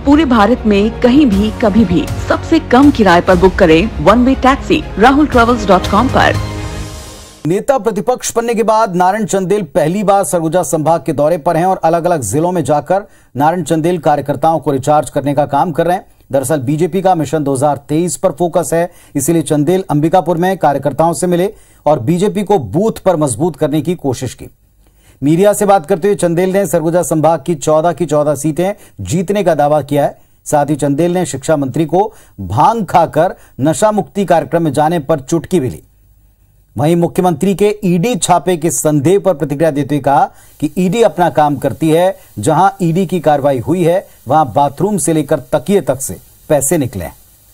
पूरे भारत में कहीं भी कभी भी सबसे कम किराए पर बुक करें वन वे टैक्सी rahultravels.com पर। नेता प्रतिपक्ष बनने के बाद नारायण चंदेल पहली बार सरगुजा संभाग के दौरे पर हैं और अलग अलग जिलों में जाकर नारायण चंदेल कार्यकर्ताओं को रिचार्ज करने का काम कर रहे हैं। दरअसल बीजेपी का मिशन 2023 पर फोकस है, इसीलिए चंदेल अंबिकापुर में कार्यकर्ताओं से मिले और बीजेपी को बूथ पर मजबूत करने की कोशिश की। मीडिया से बात करते हुए चंदेल ने सरगुजा संभाग की 14 सीटें जीतने का दावा किया है। साथ ही चंदेल ने शिक्षा मंत्री को भांग खाकर नशा मुक्ति कार्यक्रम में जाने पर चुटकी भी ली। वहीं मुख्यमंत्री के ईडी छापे के संदेह पर प्रतिक्रिया देते हुए कहा कि ईडी अपना काम करती है, जहां ईडी की कार्रवाई हुई है वहां बाथरूम से लेकर तकिए तक से पैसे निकले।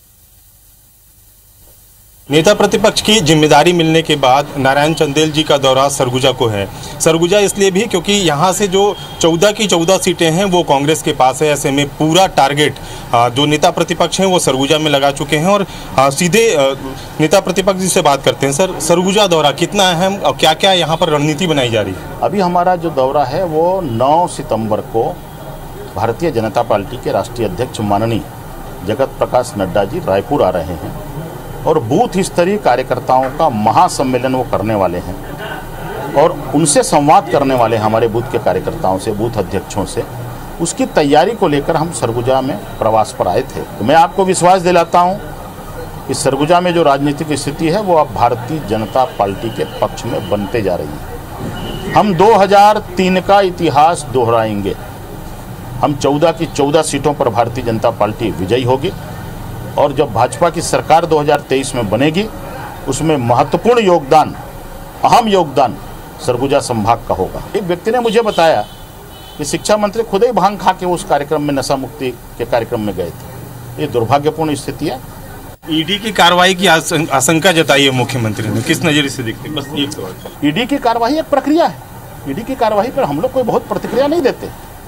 नेता प्रतिपक्ष की जिम्मेदारी मिलने के बाद नारायण चंदेल जी का दौरा सरगुजा को है। सरगुजा इसलिए भी क्योंकि यहाँ से जो 14 की 14 सीटें हैं वो कांग्रेस के पास है। ऐसे में पूरा टारगेट जो नेता प्रतिपक्ष हैं वो सरगुजा में लगा चुके हैं और सीधे नेता प्रतिपक्ष जी से बात करते हैं। सर, सरगुजा दौरा कितना अहम और क्या क्या यहाँ पर रणनीति बनाई जा रही है? अभी हमारा जो दौरा है वो 9 सितंबर को भारतीय जनता पार्टी के राष्ट्रीय अध्यक्ष माननीय जगत प्रकाश नड्डा जी रायपुर आ रहे हैं और बूथ स्तरीय कार्यकर्ताओं का महासम्मेलन वो करने वाले हैं और उनसे संवाद करने वाले हैं हमारे बूथ के कार्यकर्ताओं से, बूथ अध्यक्षों से। उसकी तैयारी को लेकर हम सरगुजा में प्रवास पर आए थे। तो मैं आपको विश्वास दिलाता हूं कि सरगुजा में जो राजनीतिक स्थिति है वो अब भारतीय जनता पार्टी के पक्ष में बनते जा रही है। हम 2003 का इतिहास दोहराएंगे। हम 14 की 14 सीटों पर भारतीय जनता पार्टी विजयी होगी और जब भाजपा की सरकार 2023 में बनेगी उसमें महत्वपूर्ण योगदान, अहम योगदान सरगुजा संभाग का होगा। एक व्यक्ति ने मुझे बताया कि शिक्षा मंत्री खुद ही भांग खा के उस कार्यक्रम में, नशा मुक्ति के कार्यक्रम में गए थे। ये दुर्भाग्यपूर्ण स्थिति है। ईडी की कार्रवाई की आशंका जताई है मुख्यमंत्री ने, किस नजरिए से देखते हैं? बस एक सवाल। ईडी की कार्रवाई एक प्रक्रिया है। ईडी की कार्रवाई पर हम लोग कोई बहुत प्रतिक्रिया नहीं देते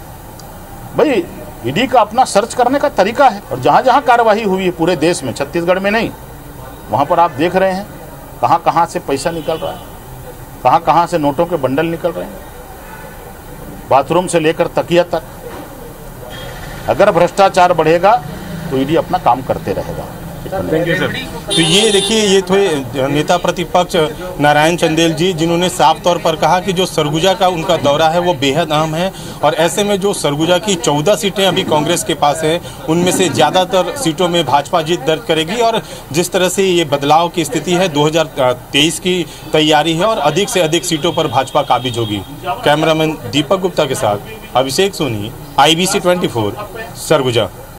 भाई। ईडी का अपना सर्च करने का तरीका है और जहां जहां कार्रवाई हुई है पूरे देश में, छत्तीसगढ़ में नहीं, वहां पर आप देख रहे हैं कहां कहां से पैसा निकल रहा है, कहां कहां से नोटों के बंडल निकल रहे हैं, बाथरूम से लेकर तकिया तक। अगर भ्रष्टाचार बढ़ेगा तो ईडी अपना काम करते रहेगा। Thank you sir. तो ये देखिए, ये थे नेता प्रतिपक्ष नारायण चंदेल जी, जिन्होंने साफ तौर पर कहा कि जो सरगुजा का उनका दौरा है वो बेहद अहम है और ऐसे में जो सरगुजा की 14 सीटें अभी कांग्रेस के पास है उनमें से ज़्यादातर सीटों में भाजपा जीत दर्ज करेगी और जिस तरह से ये बदलाव की स्थिति है 2023 की तैयारी है और अधिक से अधिक सीटों पर भाजपा काबिज होगी। कैमरामैन दीपक गुप्ता के साथ अभिषेक सोनी, IBC 24, सरगुजा।